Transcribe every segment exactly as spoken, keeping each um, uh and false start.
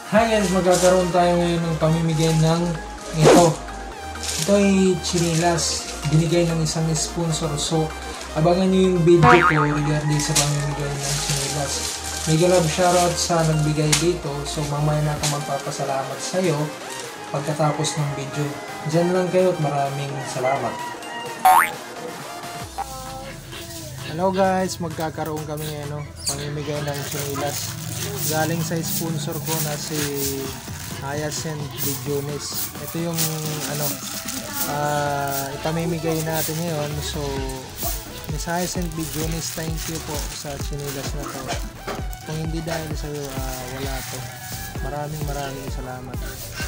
Hi guys, magkakaroon tayo ngayon ng pamimigay ng ito. Ito ay chinilas. Binigay ng isang sponsor. So, abangan nyo yung video ko regarding sa pamimigay ng chinilas. Mega love shoutout sa nagbigay dito. So, mamaya na ako magpapasalamat sa'yo pagkatapos ng video. Diyan lang kayo at maraming salamat. Hello guys, magkakaroon kami ano, pamimigay ng chinilas. Galing sa sponsor ko na si Hyacinth Bidyones. Ito yung ano, uh, ipamimigay natin ngayon. So, Miss Hyacinth Bidyones, thank you po sa chinilas na to. Kung hindi dahil sa iyo, uh, wala to. Maraming maraming salamat.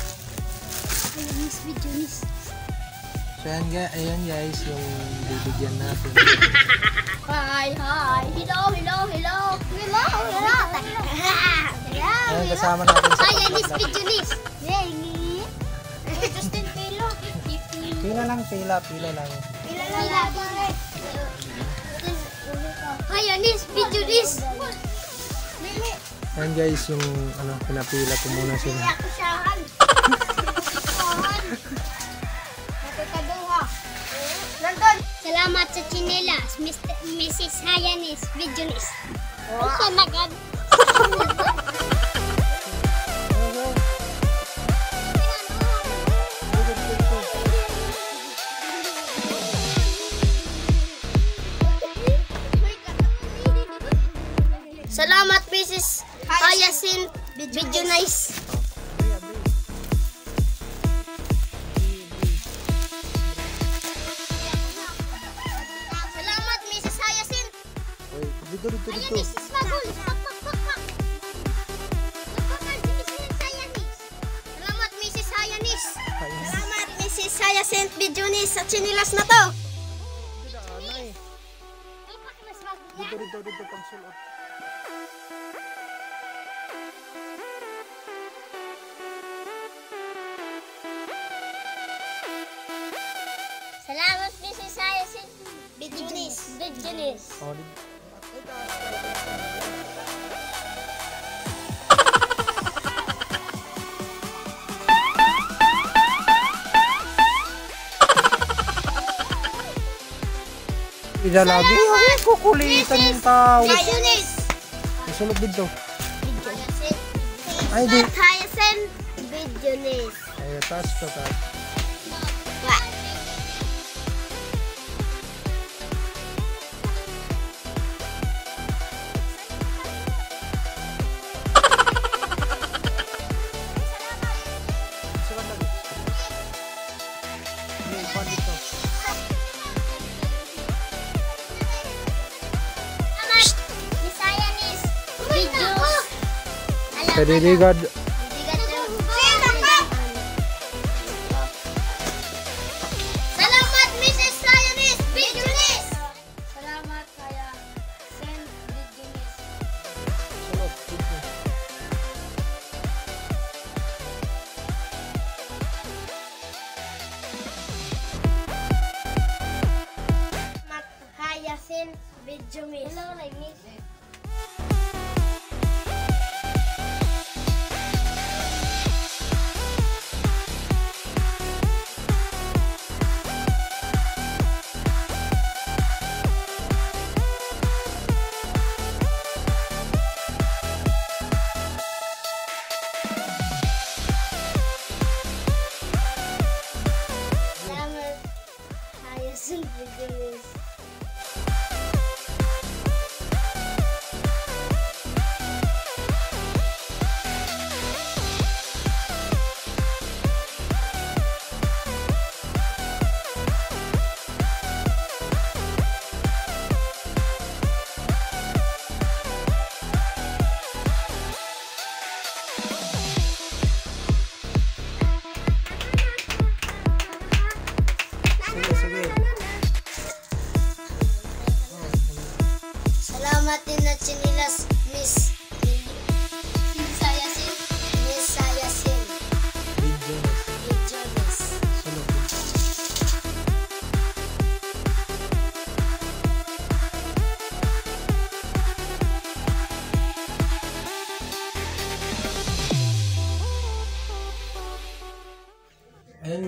Miss Bidyones. So, ayan, ayan guys, yung bibigyan natin. Hi, hi. Hello, hello, hello. Hello, hello. Ayan, kasama natin sa Hi, Miss Bidyones. Yay. Justin, pila. Pila lang, pila, pila lang. Pila lang. Hi, Miss Bidyones. Ayan guys, yung ano, pinapila ko muna sila. Salamat sa chinelas, Missus Hyacinth Bidyones. Ito nagad. Salamat Missus Hyacinth Bidyones. Dito, dito, dito. Ayan, Missus Magul. Pak, pak, pak, pak. Salamat, Missus Hyacinth. Salamat, Missus Hyacinth Bidyones sa chinilas na to. Dito, dito, dito, pagsulot. Salamat, Missus Hyacinth Bidyones. Bidyones. Oh, Ida lagi, ay kukulitan yung tao. Bidyones. Isulot dito. Ay, di. Hyacinth Bidyones. Ay, taas pa taas. Kadiligad. Salamat, Missus Hyacinth Bidyones. Salamat kaya Saint Bidyones. Salamat Hyacinth Bidyones. Hello, like Miss. Hyacinth Bidyones. Salamat din na chinilas, Miss Miss Hyacinth. Miss Hyacinth Bidyones.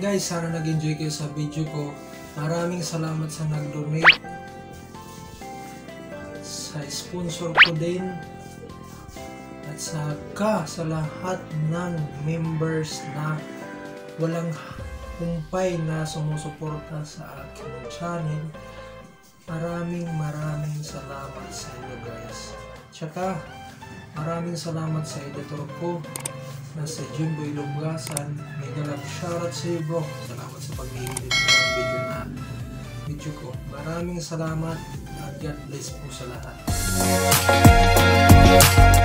guys, sana nag-enjoy kayo sa video ko. Maraming salamat sa nag-donate, sa sponsor ko din, at saka sa lahat ng members na walang humpay na sumusuporta sa aking channel. Maraming maraming salamat sa inyo guys. Tsaka maraming salamat sa editor ko na si Jimbo Ilonggasan. Mega love shoutout sa iyo bro. Salamat sa pag-edit ng video na video ko. Maraming salamat at God bless po sa lahat.